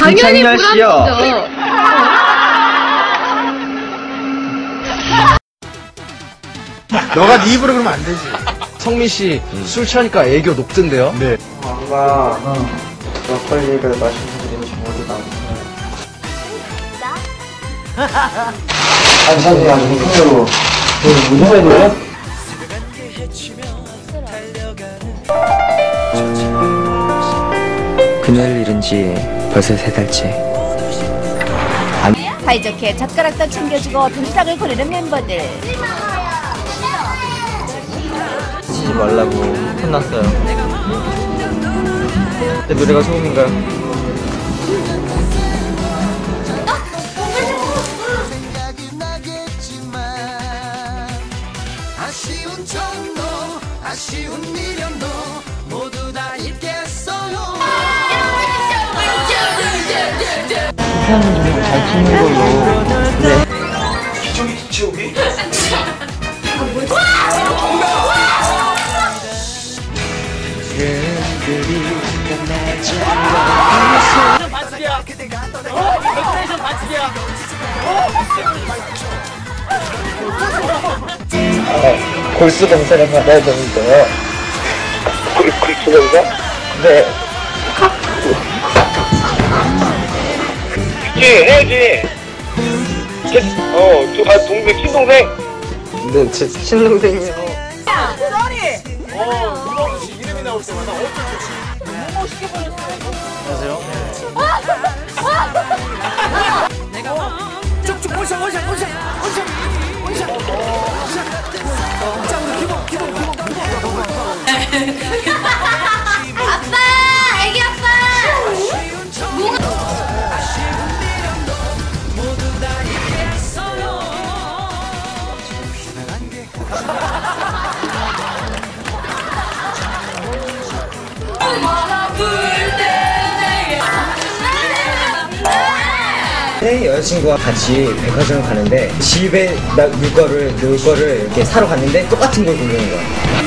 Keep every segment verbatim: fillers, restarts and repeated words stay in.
당연히 불안하죠. 너가 네 입으로 그러면 안 되지. 성민 씨, 음. 술 취하니까 애교 녹던데요? 네. 뭔가 막걸리를 마시는 분인지 모르다. 감사합니다. 무슨으로 무슨 말이에요? 그녀를 잃은 지 벌써 세 달째. 사이좋게 젓가락도 챙겨주고 도시락을 보내는 멤버들. 치지 말라고 혼났어요. 내 노래가 소음인가요? 아쉬운 정도 아쉬운 미련도 모두 다 잊겠어요. 피아노 좀 잘 치는 걸로. 네. 기저귀 치우기? 반칙이야. 데코레이션 반칙이야. 아, 골수 검사를 받아야 되는데요. 골, 골수 검사? 네. 그치, 해야지. 어, 저, 아, 동생, 친동생? 네, 제 친동생이요. 야, 너리! 어, 누가 씨 이름이 나올 때마다 어떻게 너무 멋있게 보였어요. 안녕하세요. 내가 쭉쭉 원샷, 원샷, 원샷, 원샷, 원샷, 원샷. 자, 우리 기본, 기본, 기본, 기본. 아빠! 애기 아빠! 뭐가? 내 여자친구와 같이 백화점을 가는데 집에 나 물건을 물건을 이렇게 사러 갔는데 똑같은 걸 고르는 거야.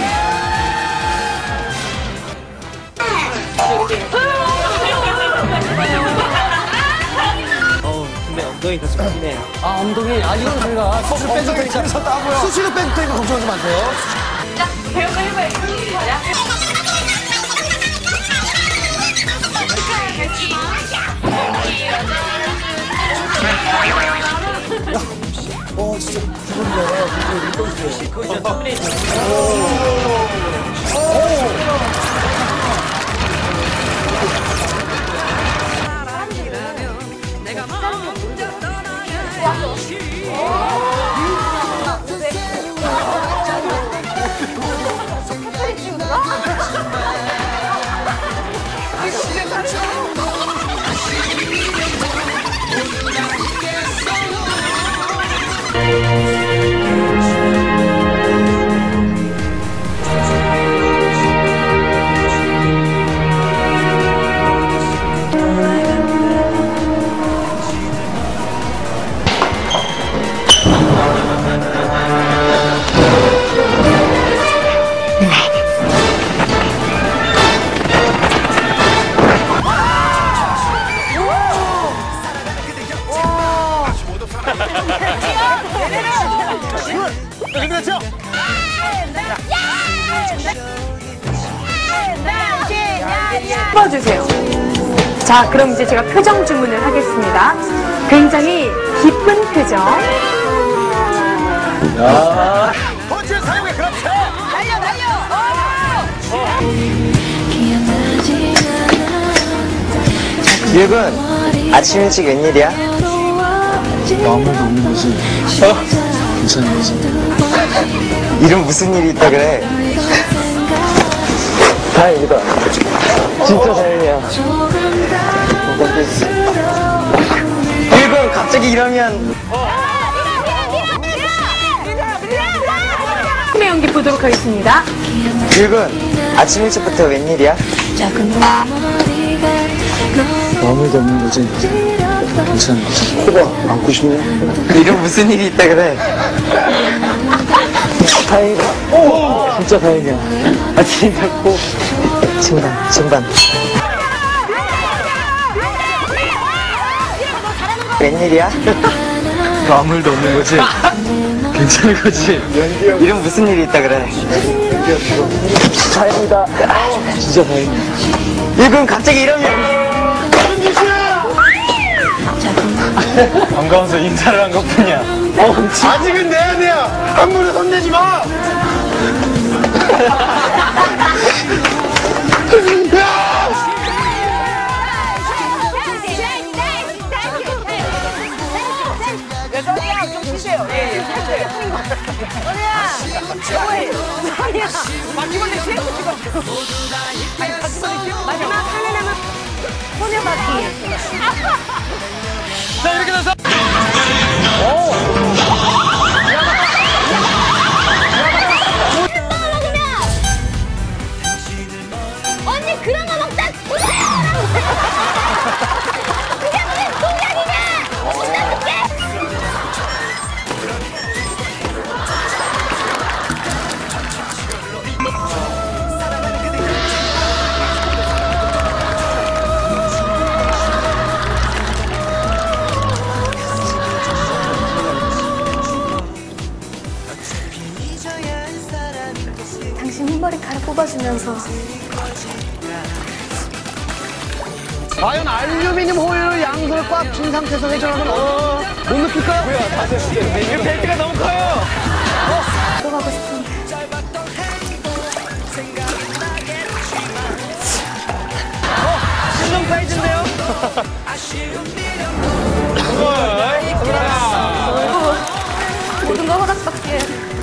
어, 근데 엉덩이가 좀 크네. 아, 엉덩이. 아, 이건 저희가 수시로 빼도 되니까. 수시로 빼도 되니까 걱정하지 마세요. 자, 배우가 해봐야지. 어, 진짜 좋은데요. 그거 있어요. 그거 진짜 컴플레이션. 뽑아주세요. 자, 그럼 이제 제가 표정 주문을 하겠습니다. 굉장히 기쁜 표정. 야. 본체 사용해, 그렇지! 달려, 달려! 어! 유군, 아침 일찍 웬일이야? 아무 말도 없는 거지. 어? 괜찮은 거지. 이름 무슨 일이 있다 그래? 다행이다. 진짜 다행이야. 유군, 갑자기 이러면. 팀의 연기 보도록 하겠습니다. 유군, 아침 일찍부터 웬일이야? 아무 말도 없는 거지. 괜찮은 거지. 호박, 안고 싶냐? 이름 무슨 일이 있다 그래? 다행이다. 오! 진짜 다행이야. 아침 잡고. 층반, 층반. 웬일이야? 너 아무 일도 없는 거지? 괜찮은 거지? 이름 무슨 일이 있다 그래? 다행이다. 진짜 다행이야. 이건 갑자기 이러면 반가워서 인사를 한 것뿐이야. 어, 아직은 내 아내야. 함부로 손대지 마. 여전이야 좀 쉬세요. 예예. 소리야. 뭐해? 소리야. 바퀴벌레 쉐이크 찍어. 아니 바퀴벌레 쉐이크. 마지막 하나만. 소녀 바퀴. 자, 이렇게 돼서. 언니 그런 거 먹자. 그게 무슨 공약이냐? 못다줄게. 당신 흰머리카락 뽑아주면서 과연 알루미늄 호일을 양손을 꽉 쥔 상태에서 회전하면 어, 못 느낄까요? 뭐야, 다시 해줄게. 이거 벨트가 너무 커요. 또 가고 싶은데. 신동 사이즈인데요? 모든 걸 허락받기에.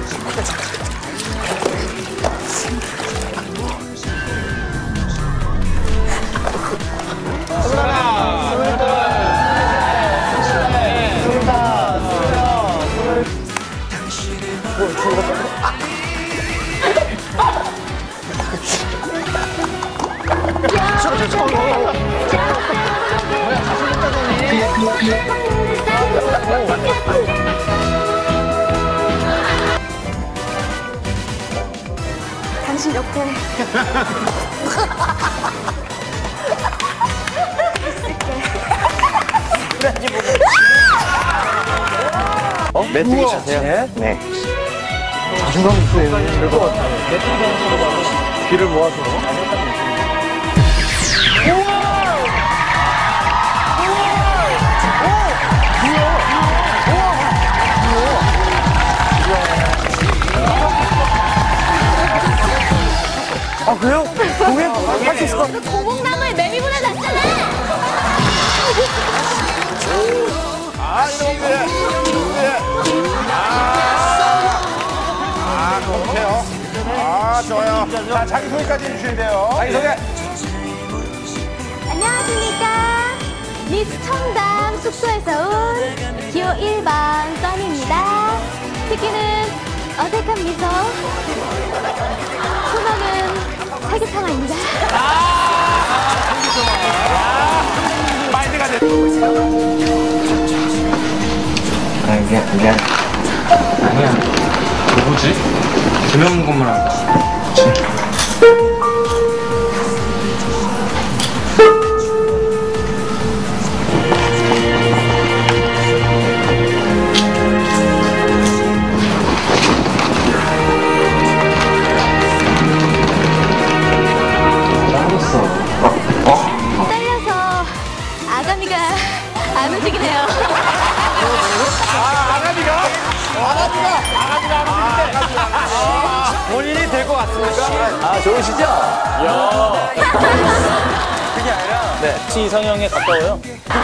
당신 옆에 어? 메뚜기 차세요? 네. 자신감 있어요. 될것 같아요. 메뚜기 장소로 귀를 모아서. 아, 그래요? 공연 할 수 있을 것 같아요. 고목나무에 매미보다 낫잖아. 아, 이놈들. 이놈들. 아, 아, 그렇게요. 아, 좋아요. 자, 자기 소개까지 해주셔야 돼요. 자기 소개. 안녕하십니까. 미스 청담 숙소에서 온 기호 일 번 써니입니다. 특기는 어색한 미소, 소망은 사기탕화입니다. 마인드가 됐 아 미안 미안. 아니야. 누구지? 두명 건물 한다. 떨려서 아가미가 안 움직이네요. 아, 아가미가? 아가미가? 아가미가 안 움직인대. 아, 본인이 될 것 같습니까? 아, 좋으시죠? 이야. 그게 아니라. 네. 혹시 이상형에 가까워요?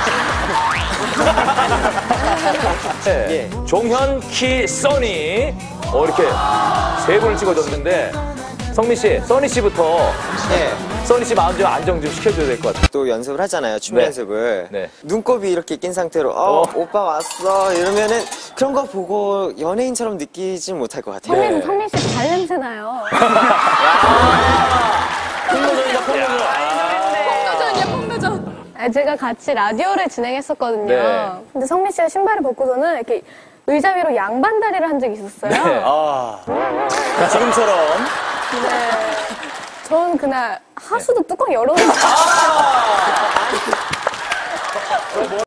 네. 종현, 키, 써니. 어, 이렇게 세 분을 찍어줬는데. 성민 씨, 써니 씨부터. 네. 써니 씨 마음 좀 안정 좀 시켜줘야 될 것 같아요. 또 연습을 하잖아요. 춤 네. 연습을. 네. 눈곱이 이렇게 낀 상태로 어, 어. 오빠 왔어 이러면은 그런 거 보고 연예인처럼 느끼진 못할 것 같아요. 네. 성민 씨 발냄새 나요. 폭로전이다, 폭로전. 폭로전이야, 폭로전. 아, 제가 같이 라디오를 진행했었거든요. 네. 근데 성민 씨가 신발을 벗고서는 이렇게 의자 위로 양반다리를 한 적이 있었어요. 네. 아. 지금처럼. 네. 전 그날 하수도 뚜껑 열어놓고.